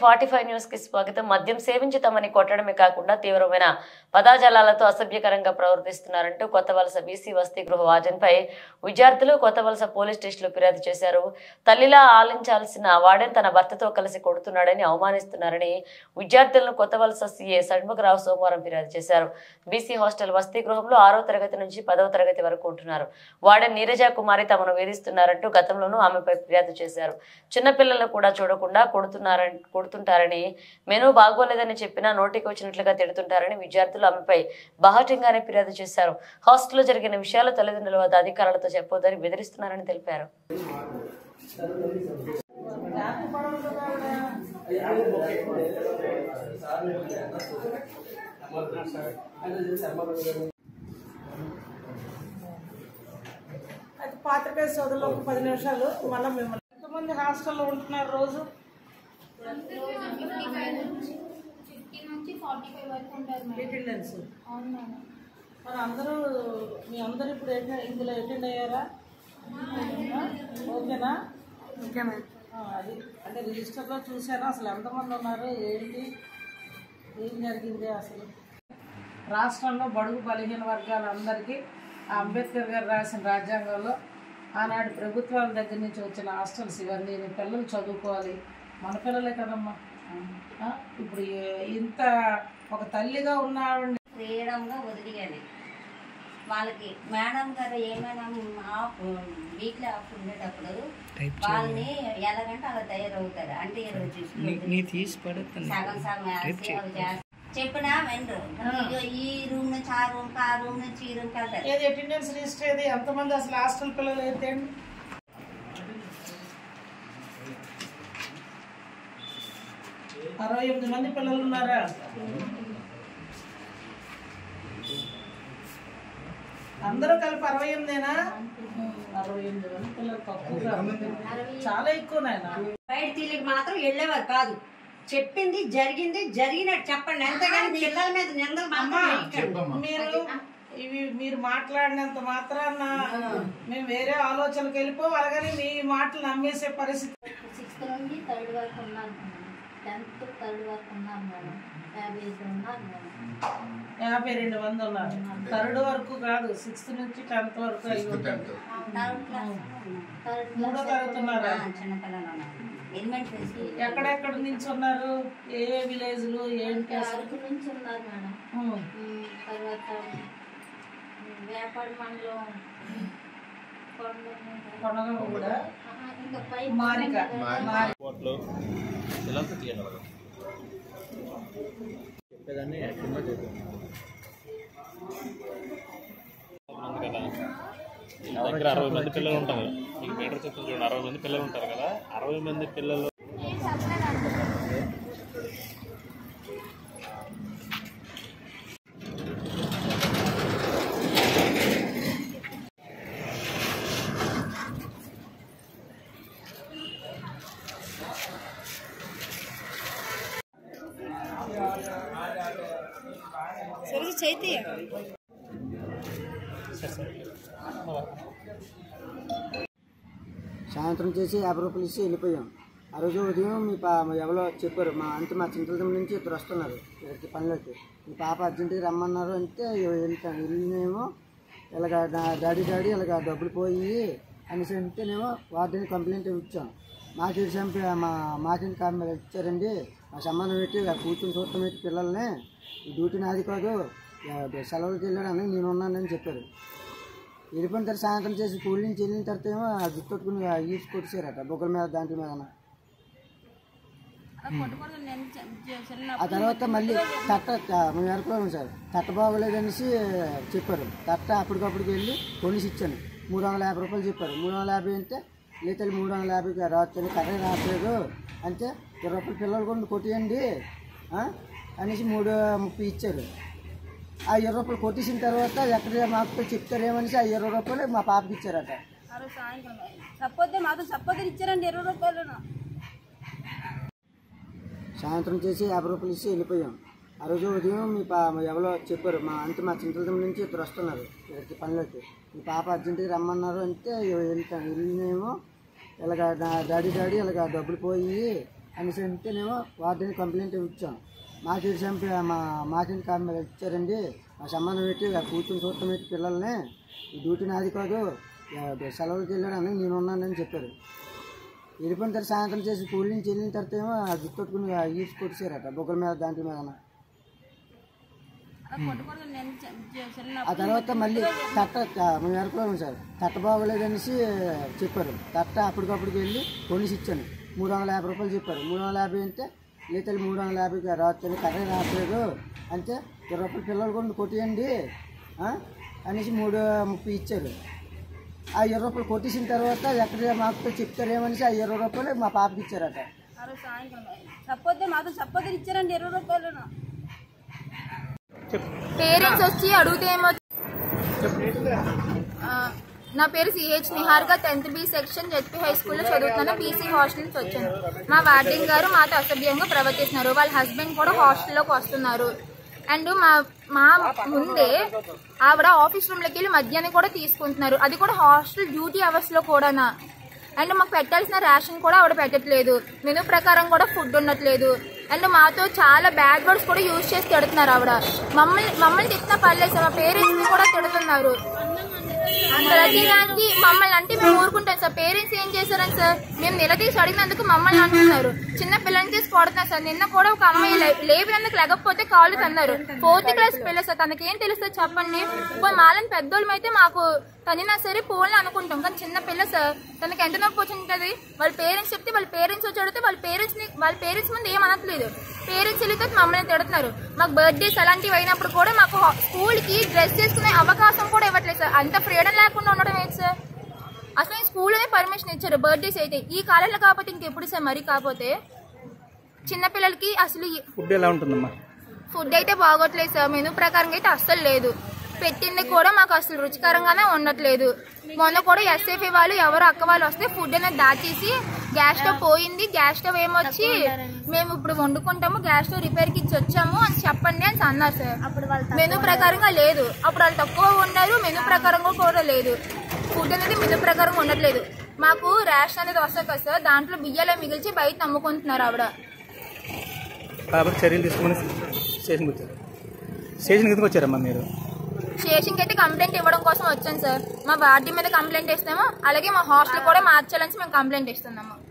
45 news కి స్వాగతం. మద్యం సేవించి తమని కొట్టడమే కాకుండా తీవ్రమైన పదాజాలాలతో అసభ్యకరంగా ప్రవర్తిస్తున్నారంటూ కొత్తవలస బీసీ వసతి గృహ వార్డెన్పై విద్యార్థులు కొత్తవలస పోలీస్ స్టేషన్లో ఫిర్యాదు చేశారు. తల్లిలా ఆలించాల్సిన వార్డెన్ తన భర్తతో కలిసి కొడుతున్నాడని అవమానిస్తున్నారని విద్యార్థులను కొత్తవలస సీఏ షణ్ముఖరావు సోమవారం ఫిర్యాదు చేశారు. బీసీ హాస్టల్ వసతి గృహంలో 6వ తరగతి నుంచి 10వ తరగతి వరకు ఉంటున్నారు. వార్డెన్ నీరజ కుమారి తమను వేధిస్తున్నారంటూ గతంలోనూ ఆమెపై ఫిర్యాదు చేశారు. చిన్నపిల్లలను కూడా చూడకుండా కొడుతుంటారని, మెనూ బాగోలేదని చెప్పినా నోటికి వచ్చినట్లుగా తిడుతుంటారని విద్యార్థులు ఆమెపై బాహటంగానే ఫిర్యాదు చేశారు. హాస్టల్లో జరిగిన విషయాలు తల్లిదండ్రుల వద్ద అధికారులతో చెప్పొద్దని బెదిరిస్తున్నారని తెలిపారు. పాత్రికేయ సోదరులు ఒక 10 నిమిషాలు మళ్ళీ మిమ్మల్ని ఎంతమంది హాస్టల్లో ఉంటున్నారు రోజు? 50 నుంచి 45 వరకు ఉంటారు అటెండెన్స్. అవును మేడం. మరి అందరూ మీ అందరూ ఇప్పుడు ఇందులో అటెండ్ అయ్యారా? ఓకేనా? Okay madam. అది అంటే రిజిస్టర్లో చూసారా అసలు ఎంతమంది ఉన్నారు, ఏంటి, ఏం జరిగింది అసలు? రాష్ట్రంలో బడుగు బలహీన వర్గాలందరికీ అంబేద్కర్ గారు రాసిన రాజ్యాంగంలో ఆనాడు ప్రభుత్వాల దగ్గర నుంచి వచ్చిన హాస్టల్స్ ఇవన్నీ. పిల్లలు చదువుకోవాలి, మన పిల్లలే కదమ్మా. ఇప్పుడు ఇంత ఒక తల్లిగా ఉన్న ఫ్రీడంగా వదిలియాలి వాళ్ళకి. మేడం గారు ఏమైనా వీక్లీ ఆఫ్ ఉండేటప్పుడు వాళ్ళని ఎలాగంటే అలా తయారవుతారు. అంటే సగం సగం చెప్పినా వెంటరు ఈ రూమ్ నుంచి ఆ రూమ్ ఆ రూమ్ నుంచి ఈ రూమ్కి వెళ్తారు. ఏది అటెండెన్స్ రిజిస్టర్ ఏది? ఎంతమంది అసలు హాస్టల్ పిల్లలు అయితే? 68 మంది పిల్లలు ఉన్నారా? అందరూ కలిపి 68ఏనా? 68 మంది పిల్లలు తక్కువగా, చాలా ఎక్కువ నాయన. బయట తీలికి మాత్రం వెళ్ళేవారు కాదు. చెప్పింది జరిగింది జరిగినట్టు చెప్పండి. ఎంతగాని పిల్లల మీద నిందలు మీరు మాట్లాడినంత మాత్రాన మేము వేరే ఆలోచనకు వెళ్ళిపోవాలి, కానీ మీ మాటలు నమ్మేసే పరిస్థితి. 6th నుంచి 3rd వరకు ఉన్నాను మేడం. 10th 3rd వరకు ఉన్నాను మేడం. 52 ఉన్నాను మేడం. 52 మంది ఉన్నారు. 3rd వరకు కాదు, 6th నుంచి 10th వరకు అయ్యి ఉంటారు. 3వ తరగతి ఉన్నారా? ఎక్కడెక్కడ నుంచి ఉన్నారు? ఏ విలేజ్లు, ఏంటి? అరకు నుంచి ఉన్నారు మేడం. తర్వాత వేపాడు మండలం కొనగూడ, ఇంకా మారిక. చెప్పేదాన్ని యాక్టివ్గా చెప్పాను. దగ్గర 60 మంది పిల్లలు ఉంటారు. మీకు మీటర్ చెప్తుంది చూడండి, 60 మంది పిల్లలు ఉంటారు కదా. 60 మంది పిల్లలు సాయంత్రం చేసి 50 రూపాయలు ఇచ్చి వెళ్ళిపోయాం. ఆ రోజు ఉదయం ఎవరో చెప్పారు, మా చింతలదం నుంచి ఇద్దరు వస్తున్నారు ఇక్కడికి పనిలోకి. మీ పాప అర్జెంటుగా రమ్మన్నారు అంటే వెళ్ళినేమో ఇలాగ డాడీ ఇలాగ డబ్బులు పోయి అనేసి అంటేనేమో వార్డెన్ కంప్లైంట్ ఇచ్చాం. మాకేంటి ఇచ్చారండి, మా సంబంధం పెట్టి కూర్చొని చూడటం పెట్టి పిల్లల్ని, ఈ డ్యూటీ నాది కాదు, సెలవులకి వెళ్ళాడు అని నేను ఉన్నానని చెప్పారు. వెళ్ళిపోయిన తర్వాత సాయంత్రం చేసి స్కూల్ నుంచి వెళ్ళిన తర్వాత ఏమో గుర్తొట్టుకుని ఈడ్చి కొట్టేశారట బొగ్గల మీద, దాంట్లో మీద. ఆ తర్వాత మళ్ళీ మేము ఎరుకోలేము సార్, తట్ట బాగోలేదనేసి చెప్పారు. తట్ట అప్పటికప్పటికి వెళ్ళి కొనిసి ఇచ్చాను. 350 రూపాయలు చెప్పారు. 350 అంటే లేదా 350 రాత్రి కర్రీ రావట్లేదు అంటే 20 రూపాయలు పిల్లలు కూడా కొట్టియండి అనేసి 330 ఇచ్చారు. ఆ 20 రూపాయలు కొట్టేసిన తర్వాత ఎక్కడ మాకు చెప్తారేమనేసి ఆ 20 రూపాయలు మా పాపకి ఇచ్చారట. సాయంత్రం చేసి 50 రూపాయలు ఇచ్చి వెళ్ళిపోయాం. ఆ రోజు ఉదయం ఎవరో చెప్పారు, మా చింతలదం నుంచి ఇద్దరు వస్తున్నారు ఇక్కడికి పనిలోకి. మీ పాప అర్జెంటుగా రమ్మన్నారు అంటే వెళ్ళినేమో ఇలాగ డాడీ ఇలాగ డబ్బులు పోయి అనేసి అంటేనేమో వార్డెన్ కంప్లైంట్ ఇచ్చాం. మాకేంటి కాదు ఇచ్చారండి, మా సంబంధం పెట్టి కూర్చొని చూడటం పెట్టి పిల్లల్ని, ఈ డ్యూటీ నాది కాదు, సెలవులకి వెళ్ళాడు అని నేను ఉన్నానని చెప్పారు. వెళ్ళిపోయిన తర్వాత సాయంత్రం చేసి స్కూల్ నుంచి వెళ్ళిన తర్వాత ఏమో గుర్తొట్టుకుని ఈడ్చి కొట్టేశారట బొగ్గల మీద దాంట్లో మీద. ఆ తర్వాత మళ్ళీ మేము ఎరుకున్నాం సార్, తట్ట బాగోలేదనేసి చెప్పారు. తట్ట అప్పటికప్పటికి వెళ్ళి కొనిసి ఇచ్చాను. 350 రూపాయలు చెప్పారు. 350 అంటే లేదా 350కి రాత్రి కర్రీ రావట్లేదు అంటే 20 రూపాయలు పిల్లలు కూడా కొట్టియండి అనేసి 330 ఇచ్చారు. ఆ 20 రూపాయలు కొట్టేసిన తర్వాత ఎక్కడ మాకు చెప్తారేమనేసి ఆ 20 రూపాయలు మా పాపకి ఇచ్చారట. ఇచ్చారండి 20 రూపాయలు. పేరెంట్స్ వచ్చి అడిగితే ఏమో, నా పేరు సిహెచ్ నిహార్గా 10th B section Z P high స్కూల్లో చదువుతున్నా. బీసీ హాస్టల్ నుంచి వచ్చాను. మా వార్డెన్ గారు మాతో అసభ్యంగా ప్రవర్తిస్తున్నారు. వాళ్ళ హస్బెండ్ కూడా హాస్టల్లోకి వస్తున్నారు. అండ్ మా ముందే ఆవిడ ఆఫీస్ రూమ్లోకి వెళ్ళి మధ్యాహ్నం కూడా తీసుకుంటున్నారు. అది కూడా హాస్టల్ డ్యూటీ అవర్స్ లో కూడానా. అండ్ మాకు పెట్టాల్సిన రేషన్ కూడా ఆవిడ పెట్టట్లేదు. మెనూ ప్రకారం కూడా ఫుడ్ ఉండట్లేదు. అండ్ మాతో చాలా బ్యాడ్ వర్డ్స్ కూడా యూజ్ చేసి తిడుతున్నారు ఆవిడ. మమ్మల్ని తిట్టినా పర్లేదు సార్, మా పేరెంట్స్ కూడా తిడుతున్నారు. ప్రతిదానికి మమ్మల్ని అంటే మేము ఊరుకుంటాం సార్. పేరెంట్స్ ఏం చేశారని సార్ మేము నిలదీసి అడిగినందుకు మమ్మల్ని అంటున్నారు. చిన్న పిల్లల్ని తీసి కొడుతున్నారు సార్. నిన్న కూడా ఒక అమ్మాయి లేపినందుకు లేకపోతే కాళ్ళు తన్నారు. 4th క్లాస్ పిల్ల సార్, తనకేం తెలుస్తుంది చెప్పండి. ఇప్పుడు మాలని పెద్దోళ్ళం అయితే మాకు తనినా సరే పోల్ని అనుకుంటాం, కానీ చిన్న పిల్ల సార్, తనకి ఎంత నొప్పి వచ్చింటది. వాళ్ళ పేరెంట్స్ చెప్తే వాళ్ళ పేరెంట్స్ వచ్చి అడిగితే వాళ్ళ పేరెంట్స్ ముందు ఏం అనట్లేదు. పేరెంట్స్ వెళ్ళితే మమ్మల్ని తిడుతున్నారు. మాకు బర్త్డేస్ అలాంటివి అయినప్పుడు కూడా మాకు స్కూల్ కి డ్రెస్ చేసుకునే అవకాశం కూడా ఇవ్వట్లేదు సార్. అంత ఫ్రీడమ్ లేకుండా ఉండడం ఏంటి సార్. అసలు స్కూల్లోనే పర్మిషన్ ఇచ్చారు బర్త్డేస్ అయితే. ఈ కాలంలో కాకపోతే ఇంకెప్పుడు సార్. మరి కాకపోతే చిన్నపిల్లలకి అసలు ఫుడ్ ఎలా ఉంటుందమ్మా? ఫుడ్ అయితే బాగోట్లేదు సార్. మెనూ ప్రకారంగా అయితే అస్సలు లేదు. పెట్టింది కూడా మాకు అసలు రుచికరంగానే ఉండట్లేదు. మొన్న కూడా ఎస్ఎఫ్ఐ వాళ్ళు ఎవరు అక్క వాళ్ళు వస్తే ఫుడ్ అనేది దాచేసి గ్యాస్ స్టవ్ పోయింది, గ్యాస్ స్టవ్ ఏమొచ్చి మేము ఇప్పుడు వండుకుంటాము, గ్యాస్ స్టవ్ రిపేర్ కి ఇచ్చి వచ్చాము అని చెప్పండి అని అన్నారు సార్. మెనూ ప్రకారంగా లేదు. అప్పుడు వాళ్ళు తక్కువ ఉన్నారు, మెనూ ప్రకారంగా కూడా లేదు. ఫుడ్ అనేది మెనూ ప్రకారంగా ఉండట్లేదు. మాకు రేషన్ అనేది వస్తుంది కదా సార్, దాంట్లో బియ్యాలే మిగిల్చి బయట అమ్ముకుంటున్నారు ఆవిడ. కాబట్టి చర్యలు తీసుకుని స్టేషన్కి వచ్చారు. స్టేషన్కి ఎందుకు వచ్చారమ్మా మీరు? స్టేషన్కి అయితే కంప్లైంట్ ఇవ్వడం కోసం వచ్చాను సార్. మా వార్డు మీద కంప్లైంట్ ఇస్తాము, అలాగే మా హాస్టల్ కూడా మార్చాలని మేము కంప్లైంట్ ఇస్తున్నాము.